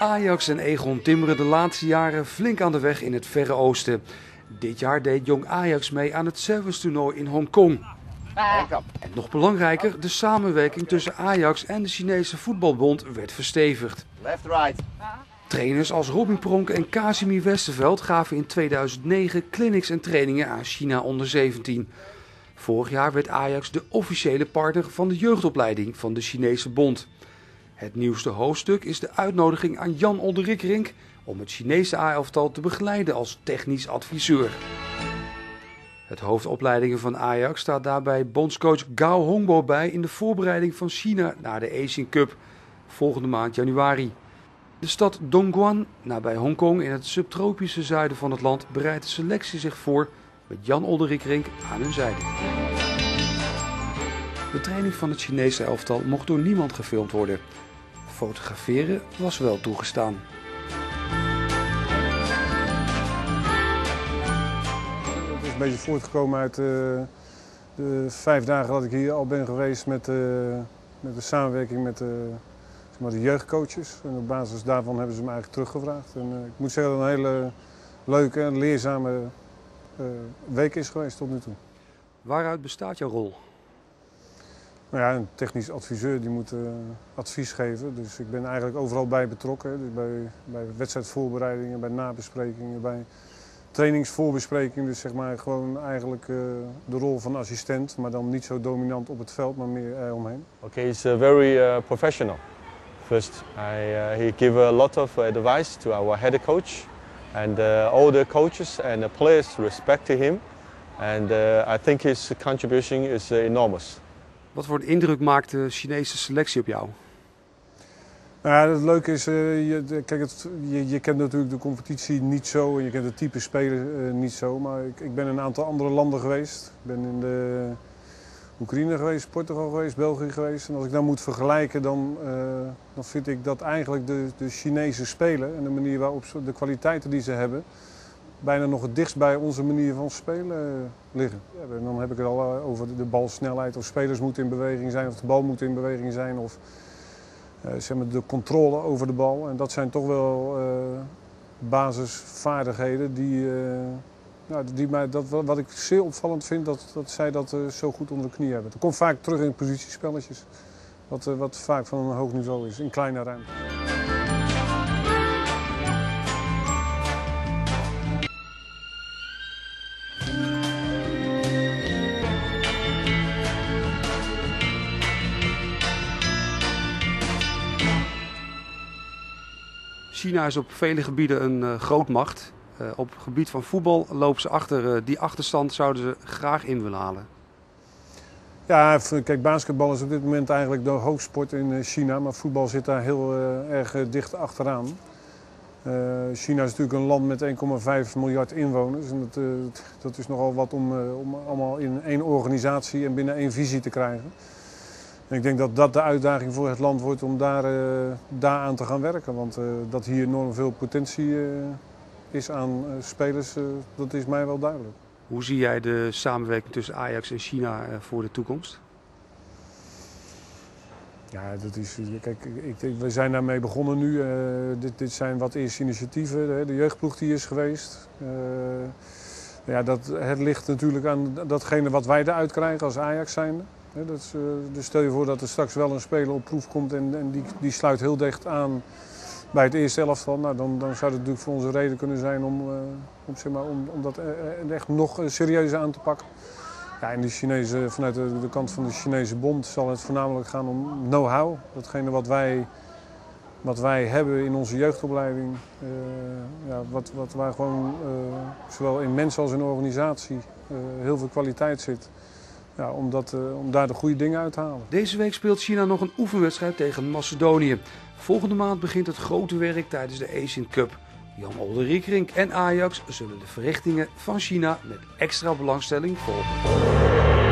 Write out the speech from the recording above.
Ajax en Egon timmeren de laatste jaren flink aan de weg in het Verre Oosten. Dit jaar deed jong Ajax mee aan het Sevens toernooi in Hongkong. En nog belangrijker, de samenwerking tussen Ajax en de Chinese voetbalbond werd verstevigd. Trainers als Robin Pronk en Casimir Westerveld gaven in 2009 clinics en trainingen aan China onder 17. Vorig jaar werd Ajax de officiële partner van de jeugdopleiding van de Chinese bond. Het nieuwste hoofdstuk is de uitnodiging aan Jan Olderickerink om het Chinese A-elftal te begeleiden als technisch adviseur. Het hoofdopleidingen van Ajax staat daarbij bondscoach Gao Hongbo bij in de voorbereiding van China naar de Asian Cup volgende maand januari. De stad Dongguan, nabij Hongkong in het subtropische zuiden van het land, bereidt de selectie zich voor met Jan Olderickerink aan hun zijde. De training van het Chinese elftal mocht door niemand gefilmd worden. Fotograferen was wel toegestaan. Het is een beetje voortgekomen uit de 5 dagen dat ik hier al ben geweest met de samenwerking met de jeugdcoaches. En op basis daarvan hebben ze me eigenlijk teruggevraagd. En, ik moet zeggen dat het een hele leuke en leerzame week is geweest tot nu toe. Waaruit bestaat jouw rol? Nou ja, een technisch adviseur die moet advies geven. Dus ik ben eigenlijk overal bij betrokken. Dus bij wedstrijdvoorbereidingen, bij nabesprekingen, bij trainingsvoorbesprekingen. Dus zeg maar gewoon eigenlijk de rol van assistent. Maar dan niet zo dominant op het veld, maar meer eromheen. Okay, he's very professional. First, he give a lot of advice to our head coach. And all the coaches and the players respect him. And I think his contribution is enormous. Wat voor een indruk maakt de Chinese selectie op jou? Nou ja, het leuke is, je kent natuurlijk de competitie niet zo en je kent het type speler niet zo. Maar ik ben in een aantal andere landen geweest. Ik ben in de Oekraïne geweest, Portugal geweest, België geweest. En als ik dan moet vergelijken, dan vind ik dat eigenlijk de Chinezen spelen en de manier waarop de kwaliteiten die ze hebben, bijna nog het dichtst bij onze manier van spelen liggen. Ja, en dan heb ik het al over de balsnelheid, of spelers moeten in beweging zijn, of de bal moet in beweging zijn, of zeg maar de controle over de bal. En dat zijn toch wel basisvaardigheden wat ik zeer opvallend vind, dat zij dat zo goed onder de knie hebben. Dat komt vaak terug in positiespelletjes, wat vaak van een hoog niveau is, in kleine ruimte. China is op vele gebieden een grootmacht. Op het gebied van voetbal lopen ze achter. Die achterstand zouden ze graag in willen halen. Ja, kijk, basketbal is op dit moment eigenlijk de hoofdsport in China. Maar voetbal zit daar heel erg dicht achteraan. China is natuurlijk een land met 1,5 miljard inwoners. En dat is nogal wat om allemaal in één organisatie en binnen één visie te krijgen. En ik denk dat dat de uitdaging voor het land wordt om daaraan te gaan werken. Want dat hier enorm veel potentie is aan spelers, dat is mij wel duidelijk. Hoe zie jij de samenwerking tussen Ajax en China voor de toekomst? Ja, dat is, kijk, we zijn daarmee begonnen nu. Dit zijn wat eerste initiatieven. De jeugdploeg die is geweest. Ja, het ligt natuurlijk aan datgene wat wij eruit krijgen als Ajax zijnde. Dus stel je voor dat er straks wel een speler op proef komt en die sluit heel dicht aan bij het eerste elftal. Nou, dan zou het natuurlijk voor onze reden kunnen zijn om dat echt nog serieuzer aan te pakken. Ja, en vanuit de kant van de Chinese bond zal het voornamelijk gaan om know-how. Datgene wat wij hebben in onze jeugdopleiding, waar gewoon zowel in mensen als in organisatie heel veel kwaliteit zit. Ja, om daar de goede dingen uit te halen. Deze week speelt China nog een oefenwedstrijd tegen Macedonië. Volgende maand begint het grote werk tijdens de Asian Cup. Jan Olderickerink en Ajax zullen de verrichtingen van China met extra belangstelling volgen.